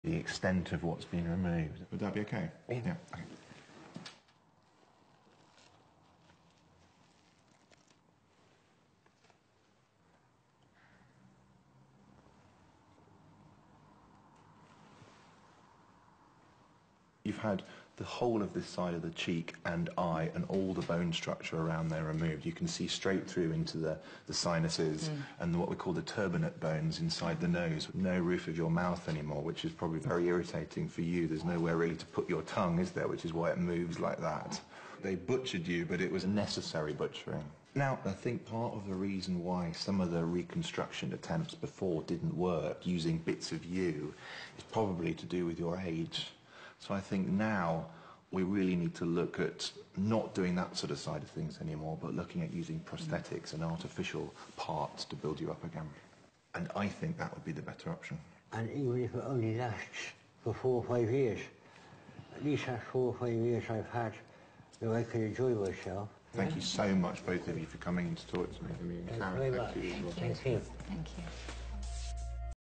the extent of what's been removed. Would that be okay? Yeah. Okay. You've had the whole of this side of the cheek and eye and all the bone structure around there removed. You can see straight through into the sinuses and what we call the turbinate bones inside the nose. No roof of your mouth anymore, which is probably very irritating for you. There's nowhere really to put your tongue, is there? Which is why it moves like that. They butchered you, but it was a necessary butchering. Now, I think part of the reason why some of the reconstruction attempts before didn't work, using bits of you, is probably to do with your age. So I think now we really need to look at not doing that sort of side of things anymore, but looking at using prosthetics and artificial parts to build you up again. And I think that would be the better option. And even if it only lasts for 4 or 5 years, at least that's 4 or 5 years I've had where I can enjoy myself. Thank you so much, both of you, for coming in to talk to me. Thank you very much. Thank you. Thank you.